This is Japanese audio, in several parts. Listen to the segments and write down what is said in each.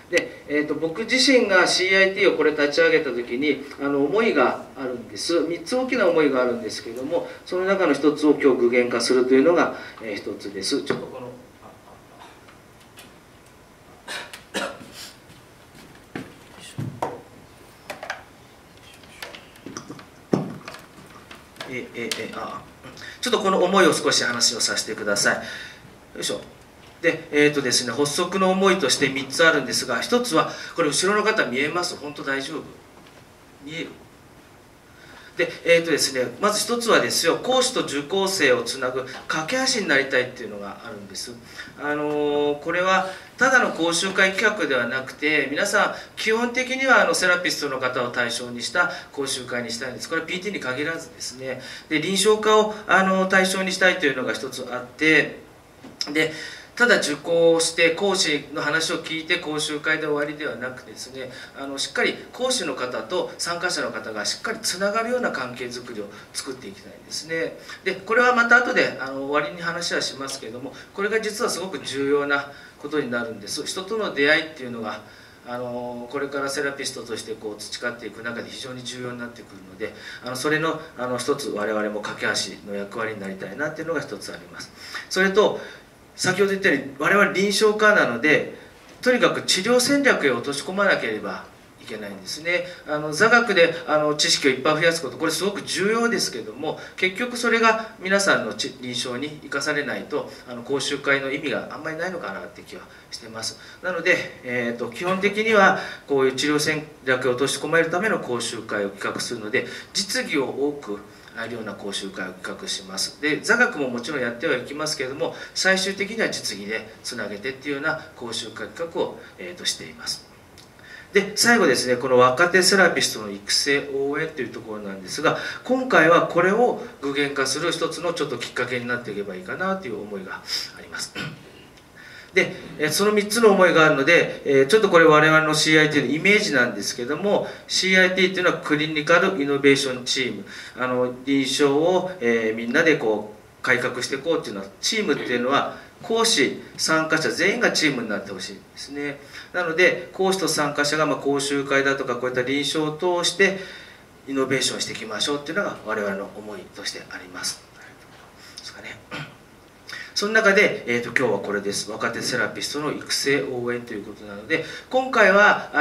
で、僕自身が CIT をこれ立ち上げた時に思いがあるんです。3つ大きな思いがあるんですけども、その中の1つを今日具現化するというのが、1つです。ちょっとこのちょっとこの思いを少し話をさせてください。よいしょ。で、ですね、発足の思いとして3つあるんですが、1つはこれ後ろの方見えます？本当大丈夫？見える？で、ですね、まず1つはですよ、講師と受講生をつなぐ架け橋になりたいっていうのがあるんです。これはただの講習会企画ではなくて、皆さん基本的にはセラピストの方を対象にした講習会にしたいんです。これは PT に限らずですね、で臨床家を対象にしたいというのが1つあって、でただ受講して講師の話を聞いて講習会で終わりではなくてですね、しっかり講師の方と参加者の方がしっかりつながるような関係づくりを作っていきたいんですね。でこれはまた後で終わりに話はしますけれども、これが実はすごく重要なことになるんです。人との出会いっていうのがこれからセラピストとして培っていく中で非常に重要になってくるので、それの一つ我々も架け橋の役割になりたいなっていうのが一つあります。それと先ほど言ったように我々臨床家なので、とにかく治療戦略へ落とし込まなければいけないんですね。座学で知識をいっぱい増やすこと、これすごく重要ですけども、結局それが皆さんの臨床に生かされないと講習会の意味があんまりないのかなって気はしてます。なので、基本的にはこういう治療戦略を落とし込めるための講習会を企画するので、実技を多くあるような講習会を企画します。で座学ももちろんやってはいきますけれども、最終的には実技でつなげてっていうような講習会企画を、しています。で最後ですね、この若手セラピストの育成応援というところなんですが、今回はこれを具現化する一つのちょっときっかけになっていけばいいかなという思いがあります。でその3つの思いがあるので、ちょっとこれ我々の CIT のイメージなんですけども、 CIT っていうのはクリニカルイノベーションチーム、臨床を、みんなで改革していこうっていうのは、チームっていうのは講師参加者全員がチームになってほしいんですね。なので講師と参加者が講習会だとかこういった臨床を通してイノベーションしていきましょうっていうのが我々の思いとしてあります。ですかね。その中で、今日はこれです。若手セラピストの育成応援ということなので、今回は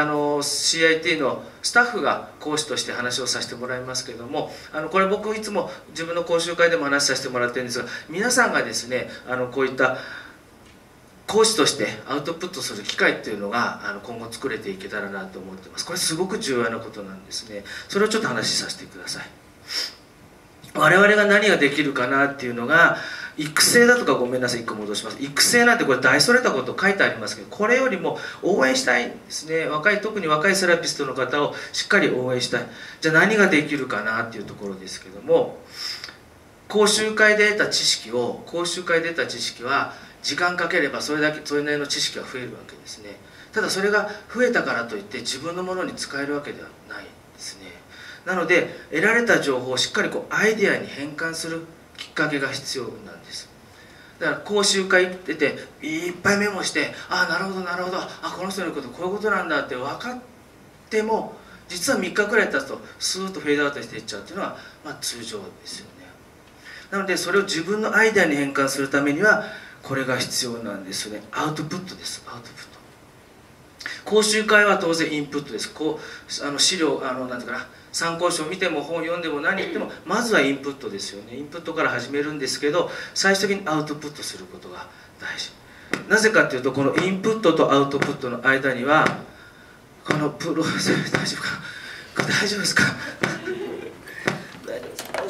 CIT のスタッフが講師として話をさせてもらいますけれども、これ僕いつも自分の講習会でも話させてもらってるんですが、皆さんがですねこういった講師としてアウトプットする機会っていうのが今後作れていけたらなと思ってます。これすごく重要なことなんですね。それをちょっと話しさせてください。我々が何ができるかなっていうのが、育成だとか、ごめんなさい、1個戻します。育成なんてこれ大それたこと書いてありますけど、これよりも応援したいんですね。特に若いセラピストの方をしっかり応援したい。じゃあ何ができるかなっていうところですけども、講習会で得た知識は時間かければそれなりの知識が増えるわけですね。ただそれが増えたからといって自分のものに使えるわけではないですね。なので得られた情報をしっかりアイデアに変換するきっかけが必要なんです。だから講習会行ってていっぱいメモして、ああなるほどなるほど、あこの人のことこういうことなんだって分かっても、実は3日くらい経つとスーッとフェードアウトしていっちゃうっていうのは、通常ですよね。なのでそれを自分のアイデアに変換するためにはこれが必要なんですよね。アウトプットです。アウトプット。講習会は当然インプットです。資料なんていうかな、参考書を見ても本読んでも何言ってもまずはインプットですよね。インプットから始めるんですけど、最終的にアウトプットすることが大事。なぜかというと、このインプットとアウトプットの間にはこの大丈夫か、これ大丈夫ですか大丈夫ですか。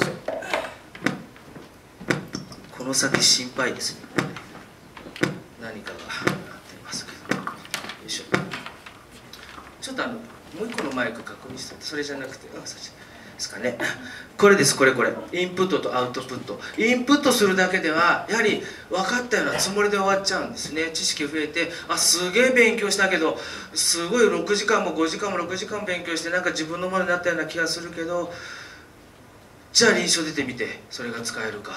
この先心配ですね。何かがなっていますけど、よいしょ。ちょっともう一個のマイク確認して、それじゃなくて、そっちですかね。これです、これ。インプットとアウトプット。インプットするだけでは、やはり分かったようなつもりで終わっちゃうんですね。知識増えて、すげえ勉強したけど、すごい6時間も5時間も6時間も勉強して、なんか自分のものになったような気がするけど、じゃあ臨床出てみて、それが使えるか。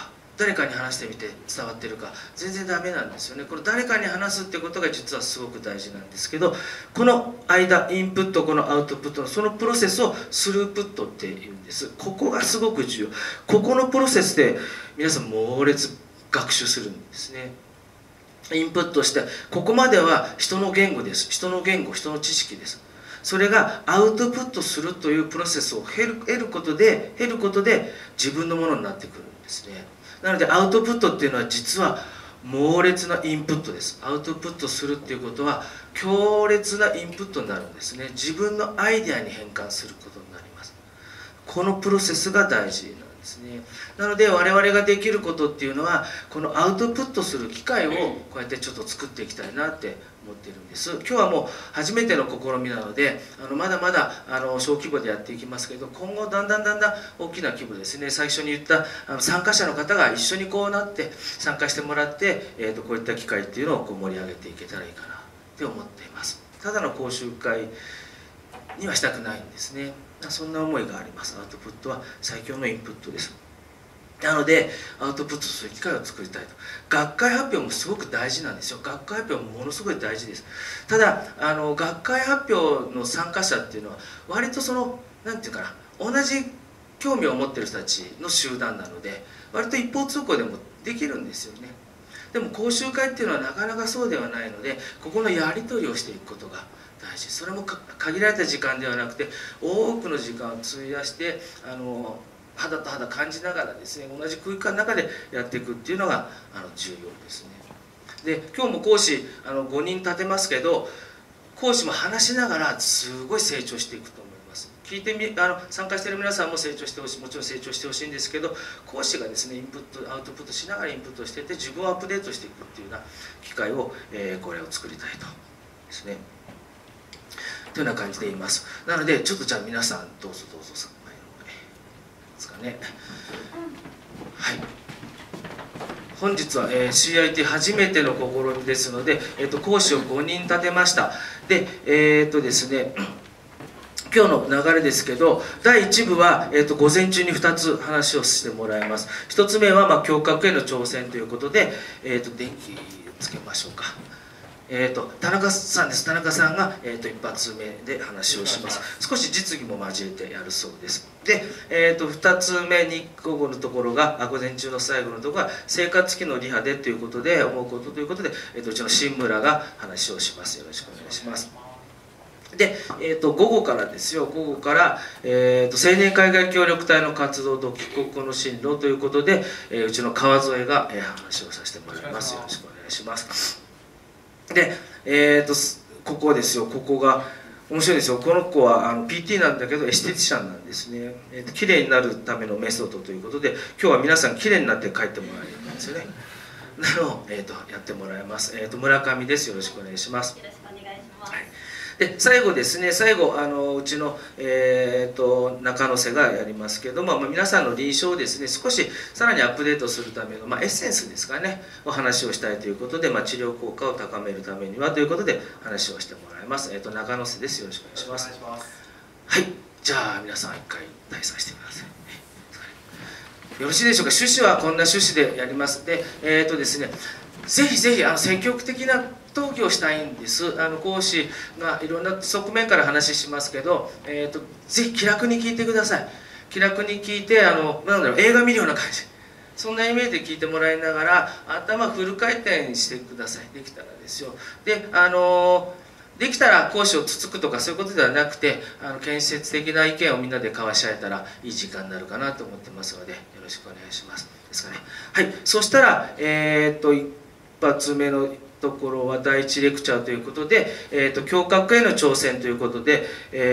誰かに話してみて伝わってるか、全然ダメなんですよね。この誰かに話すってことが実はすごく大事なんですけど、この間インプット、このアウトプットのそのプロセスをスループットっていうんです。ここがすごく重要。ここのプロセスで皆さん猛烈学習するんですね。インプットして、ここまでは人の言語です。人の言語、人の知識です。それがアウトプットするというプロセスを経ることで自分のものになってくるんですね。なのでアウトプットっていうのは実は猛烈なインプットです。アウトプットするっていうことは強烈なインプットになるんですね。自分のアイデアに変換することになります。このプロセスが大事なんですね。なので我々ができることっていうのは、このアウトプットする機会をこうやってちょっと作っていきたいなって思っているんです。今日はもう初めての試みなので、まだまだ小規模でやっていきますけど、今後だんだん大きな規模ですね。最初に言った参加者の方が一緒にこうなって参加してもらって、こういった機会っていうのをこう盛り上げていけたらいいかなって思っています。ただの講習会にはしたくないんですね。そんな思いがあります。アウトプットは最強のインプットです。なのでアウトプットする機会を作りたいと。学会発表もすごく大事なんですよ。学会発表もものすごい大事です。ただ学会発表の参加者っていうのは割となんていうかな、同じ興味を持ってる人たちの集団なので、割と一方通行でもできるんですよね。でも講習会っていうのはなかなかそうではないので、ここのやり取りをしていくことが大事。それも限られた時間ではなくて、多くの時間を費やして肌と肌感じながらですね、同じ空間の中でやっていくっていうのが重要ですね。で今日も講師5人立てますけど、講師も話しながらすごい成長していくと思います。参加している皆さんも成長してほしい、もちろん成長してほしいんですけど、講師がですねインプットアウトプットしながらインプットしていって自分をアップデートしていくっていうような機会を、これを作りたいとですね。というような感じで言います。なのでちょっとじゃあ皆さんどうぞですかね。はい。本日は、CIT 初めての試みですので、講師を5人立てました。でですね、今日の流れですけど、第1部は、午前中に2つ話をしてもらいます。1つ目は、胸郭への挑戦ということで、電気つけましょうか。田中さんです。田中さんが、一発目で話をします。少し実技も交えてやるそうです。で、2つ目に午後のところが午前中の最後のところが生活機能リハでということで思うことということで、うちの新村が話をします。よろしくお願いします。で、午後からですよ。午後から、青年海外協力隊の活動と帰国後の進路ということで、うちの川添が、話をさせてもらいます。よろしくお願いします。で、ここですよ。ここが面白いですよ。この子はPT なんだけどエステティシャンなんですね。綺麗になるためのメソッドということで、今日は皆さん綺麗になって帰ってもらえるんですよね。なのを、やってもらいます。村上です。よろしくお願いします。よろしくお願いします。はい。で最後ですね、最後うちの、中野瀬がやりますけども、皆さんの臨床をですね少しさらにアップデートするための、エッセンスですかねお話をしたいということで、治療効果を高めるためにはということで話をしてもらいます。中野瀬です。よろしくお願いします。はい、じゃあ皆さん一回退散してください。よろしいでしょうか。趣旨はこんな趣旨でやります。でですね、ぜひぜひ積極的な討議をしたいんです。講師がいろんな側面から話しますけど、ぜひ気楽に聞いてください。気楽に聞いて映画見るような感じ、そんなイメージで聞いてもらいながら頭フル回転してください。できたらですよ。でできたら講師をつつくとかそういうことではなくて、建設的な意見をみんなで交わし合えたらいい時間になるかなと思ってますので、よろしくお願いします。ですかね。はい。そしたら一発目のところは第1レクチャーということで、胸郭への挑戦ということで、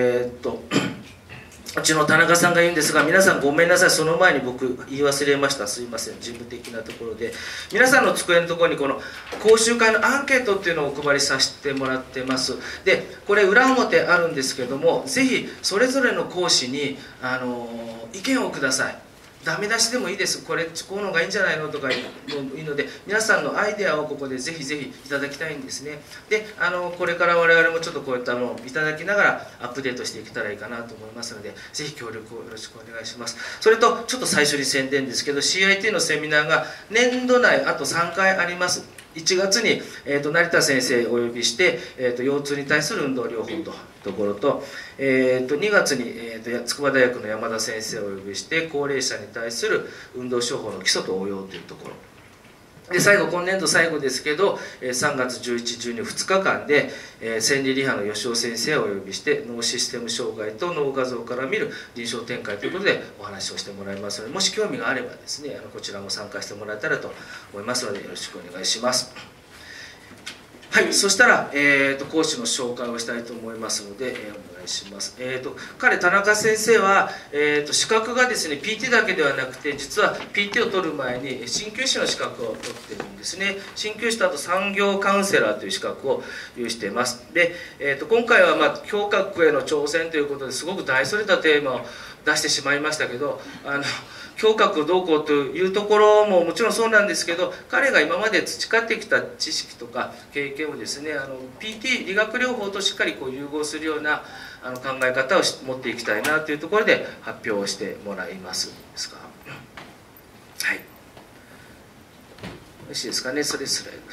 うちの田中さんが言うんですが、皆さんごめんなさい、その前に僕言い忘れました。すいません、事務的なところで。皆さんの机のところにこの講習会のアンケートっていうのをお配りさせてもらってます。でこれ裏表あるんですけども、ぜひそれぞれの講師に意見をください。 ダメ出しでもいいです、これこういうのがいいんじゃないのとかいいので、皆さんのアイデアをここでぜひぜひいただきたいんですね。でこれから我々もちょっとこういったのをいただきながらアップデートしていけたらいいかなと思いますので、ぜひ協力をよろしくお願いします。それとちょっと最初に宣伝ですけど、 CIT のセミナーが年度内あと3回あります。1月に、成田先生をお呼びして、腰痛に対する運動療法というところと、2月に、筑波大学の山田先生をお呼びして高齢者に対する運動処方の基礎と応用というところで、最後今年度最後ですけど、3月11、12、2日間で、千里リハの吉尾先生をお呼びして脳システム障害と脳画像から見る臨床展開ということでお話をしてもらいますので、もし興味があればですねこちらも参加してもらえたらと思いますのでよろしくお願いします。はい、そしたら、講師の紹介をしたいと思いますので、お願いします。彼、田中先生は、資格がですね PT だけではなくて、実は PT を取る前に鍼灸師の資格を取ってるんですね。鍼灸師とあと産業カウンセラーという資格を有しています。で、今回は、胸郭への挑戦ということですごく大それたテーマを出してしまいましたけど、胸郭をどうこうというところももちろんそうなんですけど、彼が今まで培ってきた知識とか経験をですねPT 理学療法としっかりこう融合するような考え方を持っていきたいなというところで発表をしてもらいますですか。はい、よろしいですかね。それスライド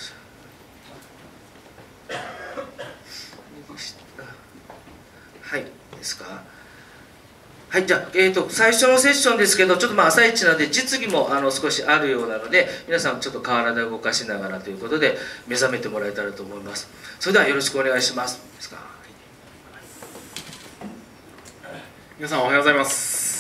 はいですか。はい、じゃあ、最初のセッションですけど、ちょっと朝一なんで実技も少しあるようなので、皆さんちょっと体を動かしながらということで目覚めてもらえたらと思います。それではよろしくお願いします。ですか。 皆さんおはようございます。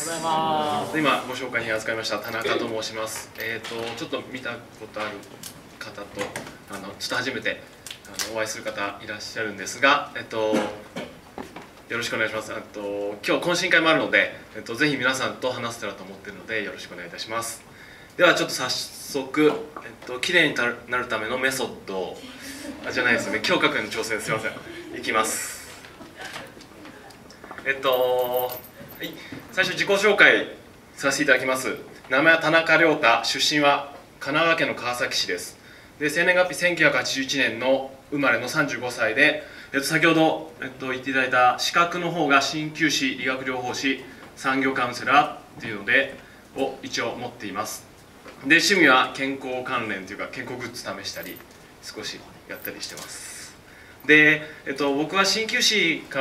今ご紹介に預かりました田中と申します。ちょっと見たことある方とちょっと初めてお会いする方いらっしゃるんですが、よろしくお願いします。今日懇親会もあるので、ぜひ皆さんと話せたらと思っているのでよろしくお願いいたします。ではちょっと早速、きれいになるためのメソッドじゃないですね、胸郭への挑戦、すいません、いきます。はい、最初自己紹介させていただきます。名前は田中亮太、出身は神奈川県の川崎市です。で、生年月日1981年の生まれの35歳で、先ほど、言っていただいた資格の方が鍼灸師、理学療法士、産業カウンセラーっていうのでを一応持っています。で、趣味は健康関連というか健康グッズ試したり少しやったりしてます。で、僕は鍼灸師から、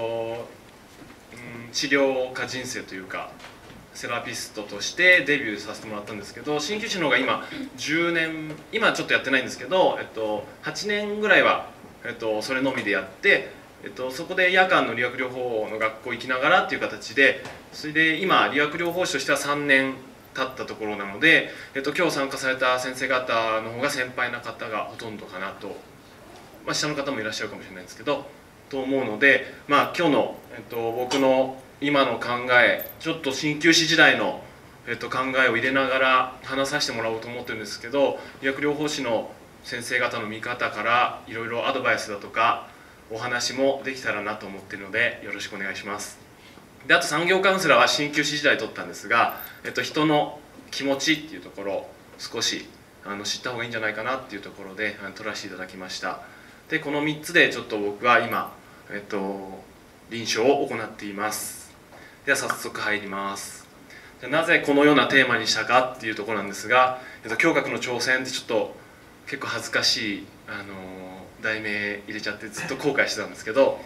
治療家人生というかセラピストとしてデビューさせてもらったんですけど、鍼灸師の方が今10年、今ちょっとやってないんですけど、8年ぐらいはそれのみでやって、そこで夜間の理学療法の学校行きながらっていう形で、それで今理学療法士としては3年経ったところなので、今日参加された先生方の方が先輩な方がほとんどかなと、下の方もいらっしゃるかもしれないんですけどと思うので、今日の、僕の今の考え、ちょっと鍼灸師時代の、考えを入れながら話させてもらおうと思ってるんですけど、理学療法士の先生方の見方からいろいろアドバイスだとかお話もできたらなと思っているのでよろしくお願いします。で、あと産業カウンセラーは鍼灸師時代取ったんですが、人の気持ちっていうところを少し知った方がいいんじゃないかなっていうところで取らせていただきました。で、この3つでちょっと僕は今、臨床を行っています。では早速入ります。なぜこのようなテーマにしたかっていうところなんですが、胸郭の挑戦ってちょっと結構恥ずかしい題名入れちゃってずっと後悔してたんですけど、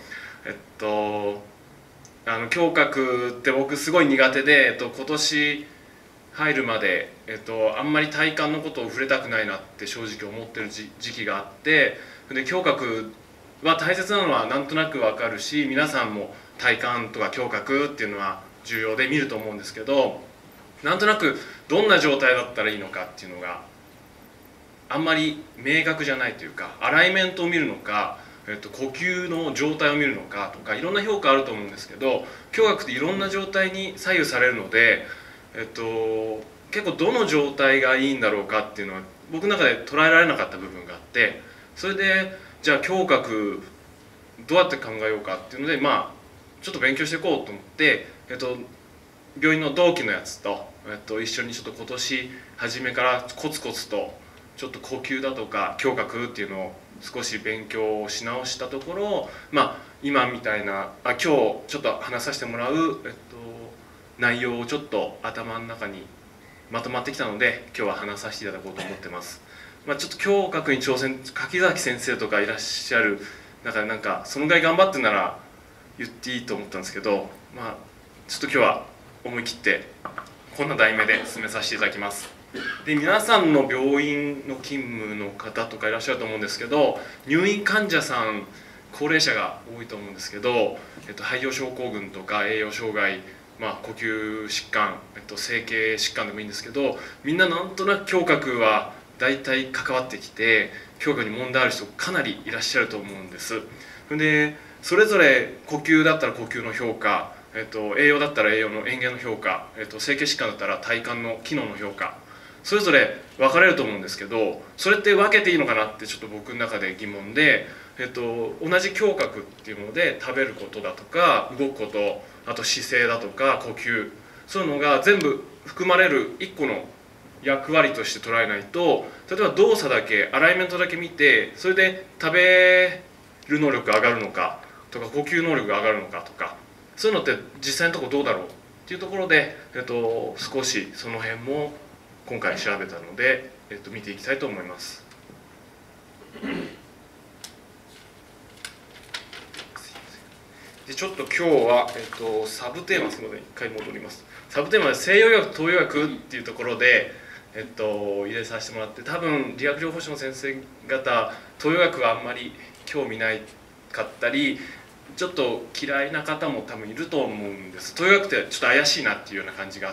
胸郭って僕すごい苦手で、今年入るまで、あんまり体幹のことを触れたくないなって正直思ってる時期があって、で胸郭は大切なのはなんとなく分かるし、皆さんも体幹とか胸郭っていうのは重要で見ると思うんですけど、なんとなくどんな状態だったらいいのかっていうのがあんまり明確じゃないというか、アライメントを見るのか、呼吸の状態を見るのかとかいろんな評価あると思うんですけど、胸郭っていろんな状態に左右されるので、結構どの状態がいいんだろうかっていうのは僕の中で捉えられなかった部分があって、それでじゃあ胸郭どうやって考えようかっていうので、ちょっと勉強していこうと思って、病院の同期のやつと一緒にちょっと今年初めからコツコツとちょっと呼吸だとか胸郭っていうのを少し勉強し直したところ、今みたいな今日ちょっと話させてもらう、内容をちょっと頭の中にまとまってきたので今日は話させていただこうと思ってます。ちょっと胸郭に挑戦、柿崎先生とかいらっしゃる中でなんかそのぐらい頑張ってなら言っていいと思ったんですけど、ちょっと今日は思い切ってこんな題名で進めさせていただきます。で、皆さんの病院の勤務の方とかいらっしゃると思うんですけど、入院患者さん高齢者が多いと思うんですけど、肺葉症候群とか栄養障害、呼吸疾患、整形疾患でもいいんですけど、みんななんとなく胸郭は大体関わってきて、胸郭に問題ある人かなりいらっしゃると思うんです。でそれぞれ呼吸だったら呼吸の評価、栄養だったら栄養の嚥下の評価、整形疾患だったら体幹の機能の評価、それぞれ分かれると思うんですけど、それって分けていいのかなってちょっと僕の中で疑問で、同じ胸郭っていうもので食べることだとか動くこと、あと姿勢だとか呼吸、そういうのが全部含まれる一個の役割として捉えないと、例えば動作だけアライメントだけ見てそれで食べる能力が上がるのかとか呼吸能力が上がるのかとか、そういうのって実際のところどうだろうっていうところで、少しその辺も今回調べたので、見ていきたいと思います。でちょっと今日は、サブテーマですので一回戻ります。サブテーマで西洋医学東洋医学っていうところで、入れさせてもらって、多分理学療法士の先生方東洋医学はあんまり興味ないかったりちょっと嫌いな方も多分いると思うんです。東洋医学ってちょっと怪しいなっていうような感じがあって、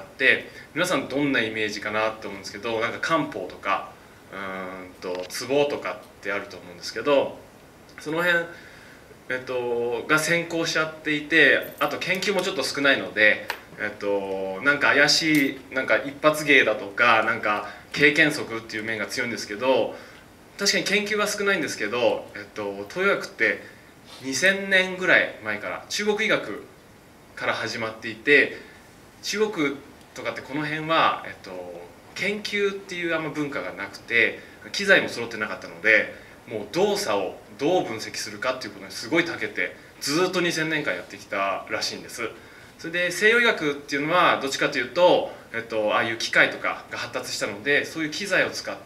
皆さんどんなイメージかなって思うんですけど、なんか漢方とかツボとかってあると思うんですけど、その辺が先行しちゃっていて、あと研究もちょっと少ないので、なんか怪しい、なんか一発芸だとかなんか経験則っていう面が強いんですけど、確かに研究は少ないんですけど、東洋医学って2000年ぐらい前から中国医学から始まっていて、中国とかってこの辺は、研究っていうあんま文化がなくて機材も揃ってなかったので、もう動作をどう分析するかっていうことにすごい長けてずっと2000年間やってきたらしいんです。それで西洋医学っていうのはどっちかというと、ああいう機械とかが発達したので、そういう機材を使って、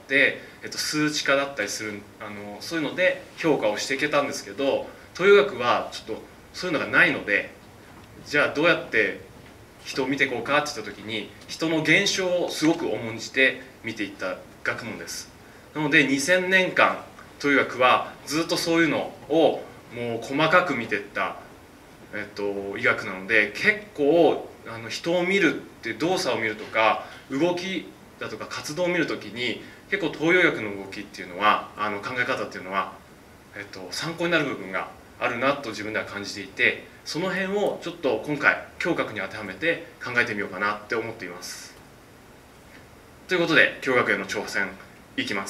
数値化だったりするそういうので評価をしていけたんですけど、東洋医学はちょっとそういうのがないので、じゃあどうやって人を見ていこうかって言った時に、人の現象をすごく重んじて見ていった学問です。なので2000年間東洋医学はずっとそういうのをもう細かく見ていった、医学なので、結構人を見るって動作を見るとか動きだとか活動を見るときに結構東洋医学の動きっていうのは考え方っていうのは、参考になる部分があるなと自分では感じていて、その辺をちょっと今回胸郭に当てはめて考えてみようかなって思っています。ということで胸郭への挑戦いきます。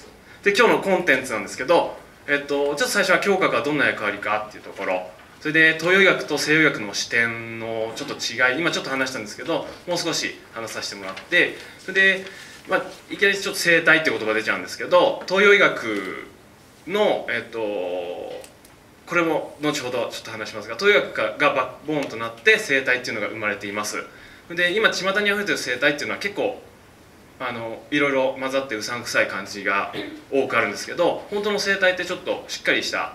で今日のコンテンツなんですけど、ちょっと最初は胸郭はどんな役割かっていうところ、それで東洋医学と西洋医学の視点のちょっと違い、今ちょっと話したんですけどもう少し話させてもらって、それで、いきなりちょっと生体って言葉出ちゃうんですけど、東洋医学のこれも後ほどちょっと話しますが、東洋医学がバックボーンとなって生体っていうのが生まれています。で今巷にあふれてる生体っていうのは結構いろいろ混ざってうさんくさい感じが多くあるんですけど、本当の生態ってちょっとしっかりした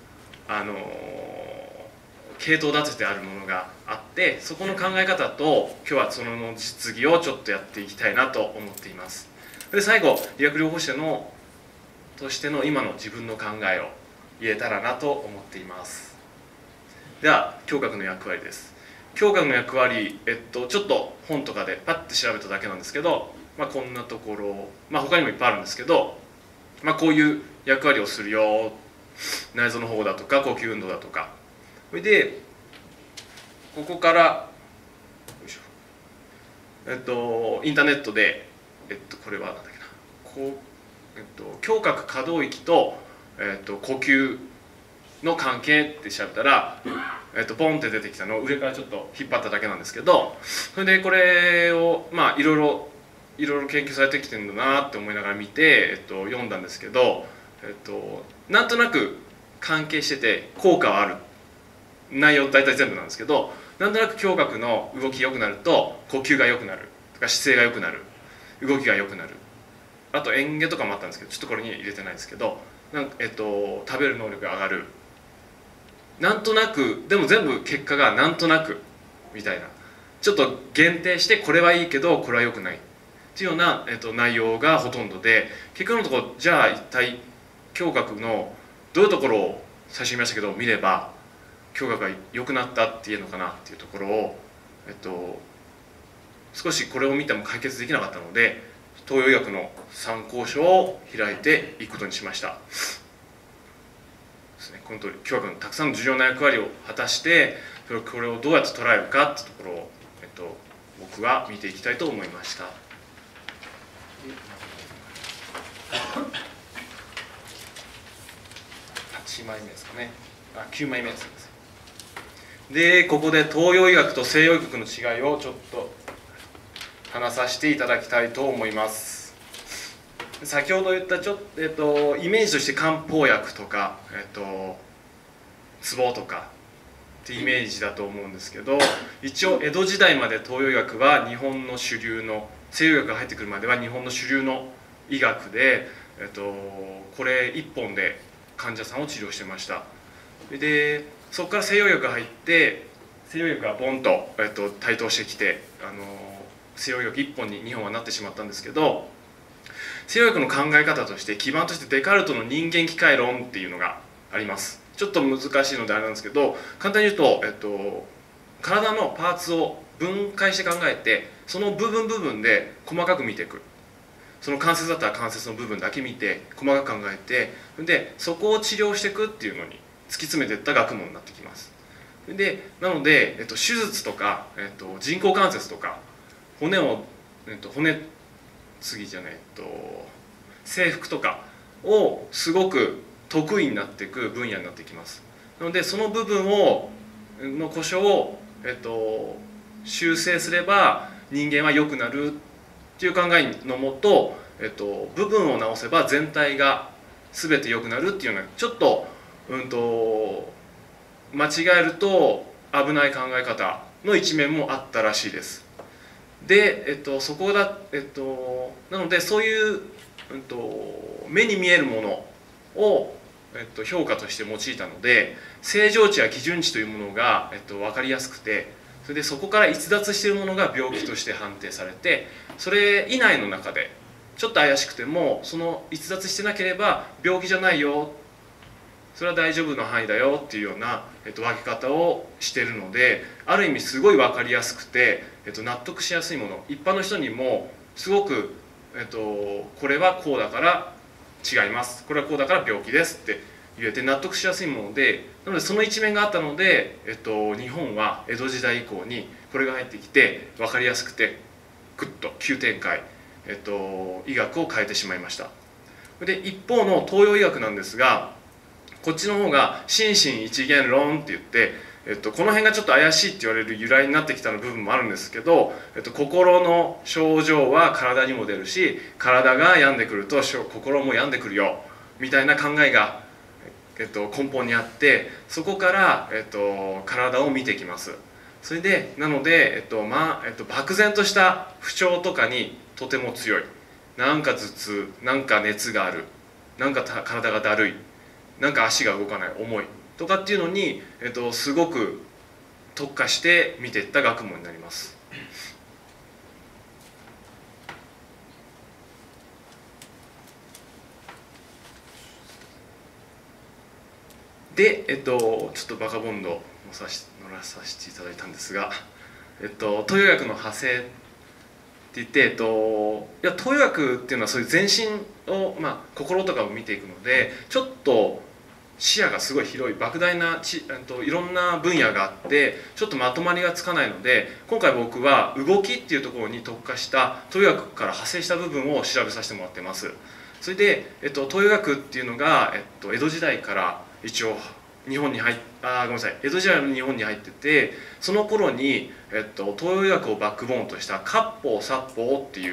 系統立ててあるものがあって、そこの考え方と今日はその実技をちょっとやっていきたいなと思っています。で最後理学療法士としての今の自分の考えを言えたらなと思っています。では胸郭の役割です。胸郭の役割、ちょっと本とかでパッて調べただけなんですけど、こんなところ、他にもいっぱいあるんですけど、こういう役割をするよ、内臓の保護だとか呼吸運動だとか、それでここからよいしょ、インターネットで、これは何だっけな、胸郭可動域と、呼吸の関係って調べたら、ポンって出てきたのを上からちょっと引っ張っただけなんですけど、それでこれをいろいろ研究されてきてるんだなって思いながら見て、読んだんですけど、なんとなく関係してて効果はある内容大体全部なんですけど、なんとなく胸郭の動き良くなると呼吸が良くなるとか姿勢が良くなる、動きが良くなる、あと嚥下とかもあったんですけどちょっとこれに入れてないんですけど、食べる能力が上がる、なんとなくでも全部結果がなんとなくみたいな、ちょっと限定してこれはいいけどこれは良くないっていうような、内容がほとんどで、結局のところじゃあ一体胸郭のどういうところを最初に言いましたけど見れば胸郭が良くなったっていうのかなっていうところを、少しこれを見ても解決できなかったので東洋医学の参考書を開いていくことにしました。この通り胸郭のたくさんの重要な役割を果たしてこれをどうやって捉えるかっていうところを、僕は見ていきたいと思いました。8枚目ですかね、9枚目です。でここで東洋医学と西洋医学の違いをちょっと話させていただきたいと思います。先ほど言ったイメージとして漢方薬とか、壺とかってイメージだと思うんですけど、一応江戸時代まで東洋医学は日本の主流の、西洋医学が入ってくるまでは日本の主流の医学で、これ一本で患者さんを治療してました。でそこから西洋医学が入って西洋医学がボンと、台頭してきて、西洋医学一本に日本はなってしまったんですけど、西洋医学の考え方として基盤としてデカルトの人間機械論っていうのがあります。ちょっと難しいのであれなんですけど、簡単に言うと、体のパーツを分解して考えてその部分で細かく見ていく。その関節だったら関節の部分だけ見て細かく考えて、でそこを治療していくっていうのに突き詰めていった学問になってきます。でなので、手術とか、人工関節とか骨継ぎじゃない制服とかをすごく得意になっていく分野になってきます。なのでその部分の故障を、修正すれば人間は良くなるっていう考えのもと、部分を直せば全体が全て良くなるっていうような、ちょっと間違えると危ない考え方の一面もあったらしいです。で、そこだ、なのでそういう、目に見えるものを、評価として用いたので、正常値や基準値というものが、分かりやすくて、それでそこから逸脱しているものが病気として判定されて、それ以内の中でちょっと怪しくてもその逸脱してなければ病気じゃないよ、それは大丈夫の範囲だよっていうような、分け方をしているので、ある意味すごい分かりやすくて、納得しやすいもの、一般の人にもすごく、これはこうだから違います、これはこうだから病気ですって言えて納得しやすいもので、なのでその一面があったので、日本は江戸時代以降にこれが入ってきて分かりやすくてグッと急展開、医学を変えてしまいました。で一方の東洋医学なんですが、こっちの方が心身一元論って言って、この辺がちょっと怪しいって言われる由来になってきた部分もあるんですけど、心の症状は体にも出るし、体が病んでくると心も病んでくるよみたいな考えが、根本にあって、そこから、体を見てきます。それでなので、漠然とした不調とかにとても強い、なんか頭痛、なんか熱がある、なんか体がだるい、なんか足が動かない、重いとかっていうのに、すごく特化して見ていった学問になります。で、ちょっとバカボンド乗らさせていただいたんですが、東洋医学の派生って言って、東洋医学っていうのはそういう全身を、心とかを見ていくので、ちょっと視野がすごい広い、莫大ないろんな分野があって、ちょっとまとまりがつかないので、今回僕は動きっていうところに特化した東洋医学から派生した部分を調べさせてもらってます。それで、東洋医学っていうのが、江戸時代から一応日本にごめんなさい、江戸時代の日本に入ってて、その頃に、東洋医学をバックボーンとした漢方殺法っていう、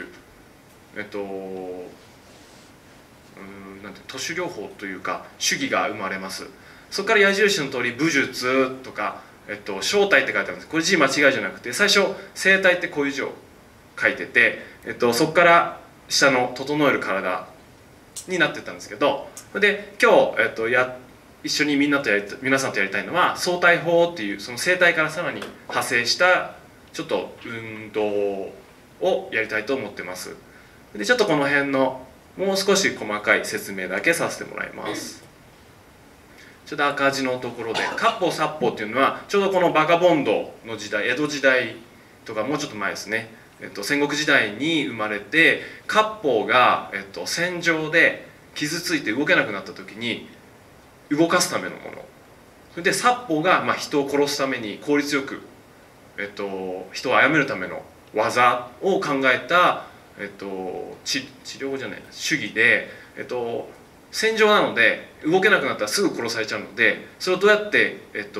なんて都市療法というか主義が生まれます。そこから矢印の通り武術とか、正体って書いてあるんです。これ字間違いじゃなくて、最初整体ってこういう字を書いてて、そこから下の整える体になってったんですけど、で今日、一緒に皆さんとやりたいのは相対法っていう、その整体からさらに派生したちょっと運動をやりたいと思ってます。でちょっとこの辺のもう少し細かい説明だけさせてもらいます。ちょっと赤字のところで、漢方殺法っていうのはちょうどこのバカボンドの時代、江戸時代とかもうちょっと前ですね、戦国時代に生まれて、漢方が、戦場で傷ついて動けなくなった時に動かすためのもの、それで殺法が、人を殺すために効率よく、人を殺めるための技を考えた、治療じゃない主義で、戦場なので動けなくなったらすぐ殺されちゃうので、それをどうやって、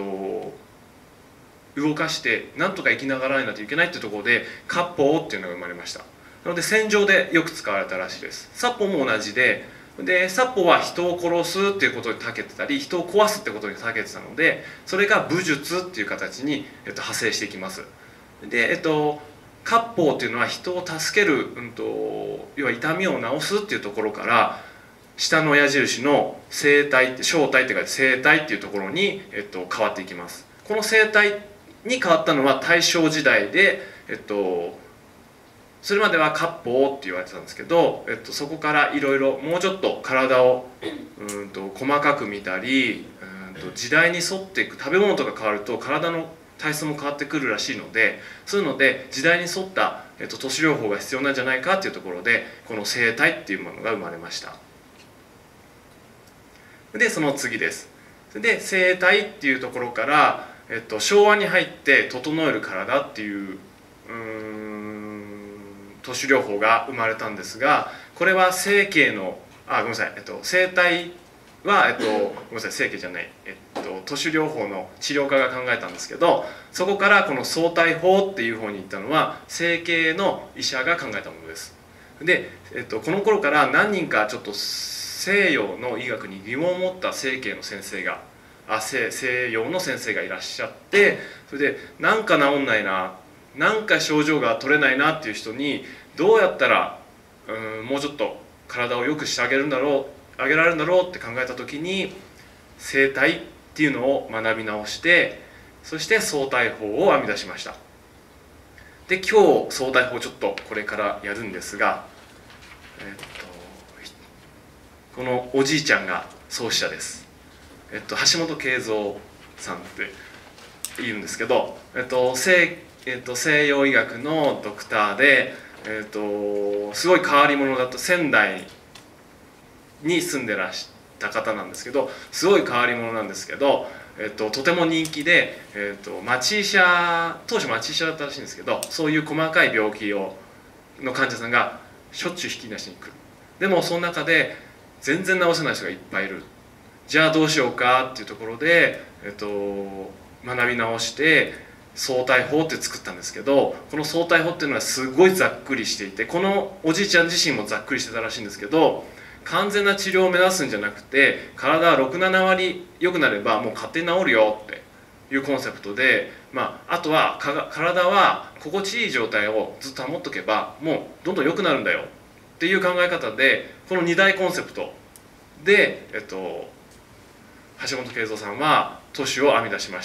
動かしてなんとか生きながらえないといけないっていうところで漢方っていうのが生まれました。なので戦場でよく使われたらしいです。殺法も同じで、殺法は人を殺すっていうことに長けてたり、人を壊すってことに長けてたので、それが武術っていう形に、派生していきます。で、漢方っていうのは人を助ける、要は痛みを治すっていうところから、下の矢印の正体って正体って書いて正体っていうところに、変わっていきます。この正体に変わったのは大正時代で、それまでは漢方って言われてたんですけど、そこからいろいろもうちょっと体を細かく見たり、時代に沿っていく、食べ物とか変わると体の体質も変わってくるらしいので、そういうので時代に沿った、都市療法が必要なんじゃないかっていうところで、この整体っていうものが生まれました。でその次です。で整体っていうところから、昭和に入って整える体っていう都市療法が生まれたんですが、これは整形のごめんなさい、整体は、ごめんなさい、整形じゃない、都市療法の治療家が考えたんですけど、そこからこの相対法っていう方に行ったのは整形の医者が考えたものです。で、この頃から何人かちょっと西洋の医学に疑問を持った整形の先生が西洋の先生がいらっしゃって、それでなんか治んないな、なんか症状が取れないなっていう人にどうやったらもうちょっと体を良くしてあげられるんだろうって考えた時に、整体っていうのを学び直して、そして相対法を編み出しました。で今日相対法ちょっとこれからやるんですが、このおじいちゃんが創始者です。橋本慶三さんって言うんですけど、西洋医学のドクターで、すごい変わり者だと、仙台に住んでらした方なんですけど、すごい変わり者なんですけど、とても人気で、町医者、当初町医者だったらしいんですけど、そういう細かい病気の患者さんがしょっちゅう引き出しに来る。でもその中で全然治せない人がいっぱいいる。じゃあどうしようかっていうところで、学び直して相対法って作ったんですけど、この相対法っていうのはすごいざっくりしていて、このおじいちゃん自身もざっくりしてたらしいんですけど、完全な治療を目指すんじゃなくて、体は6、7割良くなればもう勝手に治るよっていうコンセプトで、あとは体は心地いい状態をずっと保っとけばもうどんどん良くなるんだよっていう考え方で、この2大コンセプトで、橋本慶三さんは都市を編み出しました。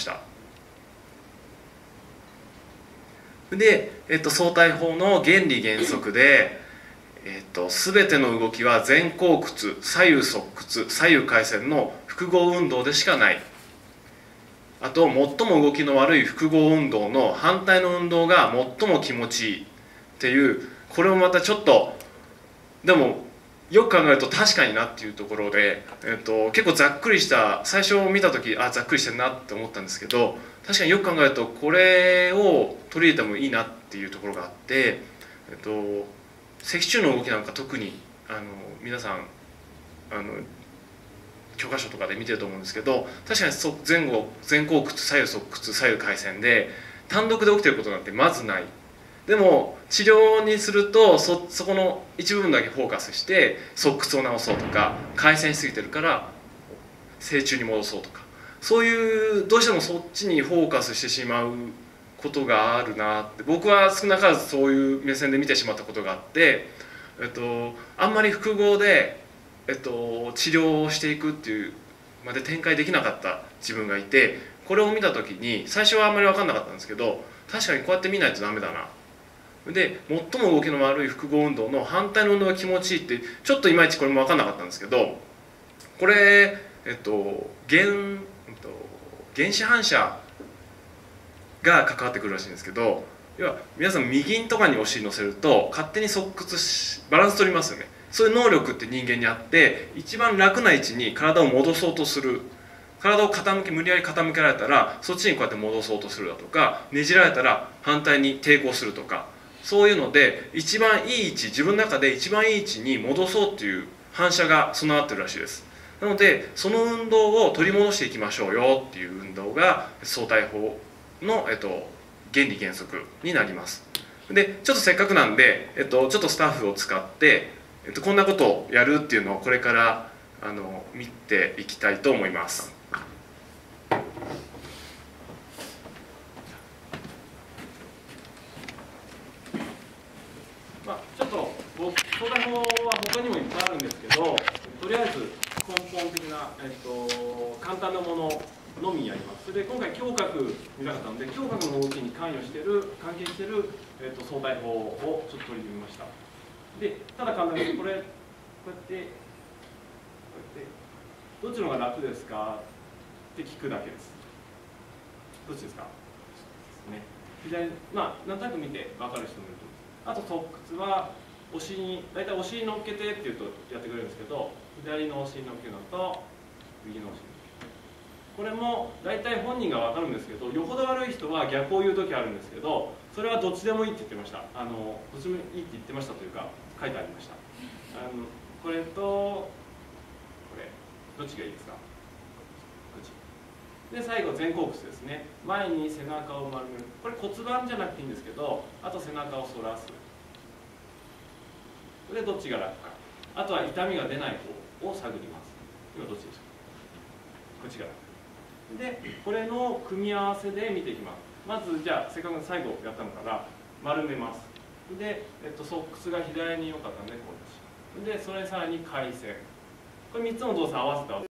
で、相対法の原理原則で、全ての動きは前後屈、左右側屈、左右回旋の複合運動でしかない。あと最も動きの悪い複合運動の反対の運動が最も気持ちいいっていう、これもまたちょっとでもよく考えると確かになっていうところで、結構ざっくりした、最初見た時ざっくりしてるなって思ったんですけど、確かによく考えるとこれを取り入れてもいいなっていうところがあって、脊柱の動きなんか特に皆さん教科書とかで見てると思うんですけど、確かに前後屈、左右側屈、左右回旋で単独で起きてることなんてまずない。でも治療にするとそこの一部分だけフォーカスして側屈を直そうとか、回旋しすぎてるから正中に戻そうとか、そういうどうしてもそっちにフォーカスしてしまうことがあるなって、僕は少なからずそういう目線で見てしまったことがあって、あんまり複合で、治療をしていくっていうまで展開できなかった自分がいて、これを見た時に最初はあんまり分かんなかったんですけど、確かにこうやって見ないとダメだな。で最も動きの悪い複合運動の反対の運動が気持ちいいって、ちょっといまいちこれも分かんなかったんですけど、これ、原子反射が関わってくるらしいんですけど、要は皆さん右とかにお尻乗せると勝手に側屈バランス取りますよね。そういう能力って人間にあって、一番楽な位置に体を戻そうとする、体を無理やり傾けられたらそっちにこうやって戻そうとするだとか、ねじられたら反対に抵抗するとか、そういうので一番いい位置、自分の中で一番いい位置に戻そうっていう反射が備わってるらしいです。なのでその運動を取り戻していきましょうよっていう運動が相対法の、原理原則になります。でちょっとせっかくなんで、ちょっとスタッフを使って、こんなことをやるっていうのをこれから見ていきたいと思います。ちょっと相対法は他にもいっぱいあるんですけど、とりあえず根本的な、簡単なもののみやります。それで今回胸郭見なかったので、胸郭の動きに関係している、相対法をちょっと取り入れました。でただ簡単にこうやってどっちの方が楽ですかって聞くだけです。どっちですか？ね、左、なんとなく見て分かる人もいると思います。あと側屈はお尻に、大体お尻乗っけてっていうとやってくれるんですけど、左のお尻乗っけるのと右のお尻、これも大体本人が分かるんですけど、よほど悪い人は逆を言う時あるんですけど、それはどっちでもいいって言ってました。どっちでもいいって言ってましたというか書いてありました。これとこれどっちがいいですか？こっちで最後前後屈ですね。前に背中を丸める、これ骨盤じゃなくていいんですけど、あと背中を反らす。これどっちが楽か、あとは痛みが出ない方を探ります。今どっちですか？こっちが楽で、これの組み合わせで見ていきます。まずじゃあせっかく最後やったのから丸めます。で、側屈が左に良かったのでこうです。でそれさらに回旋、これ3つの動作合わせた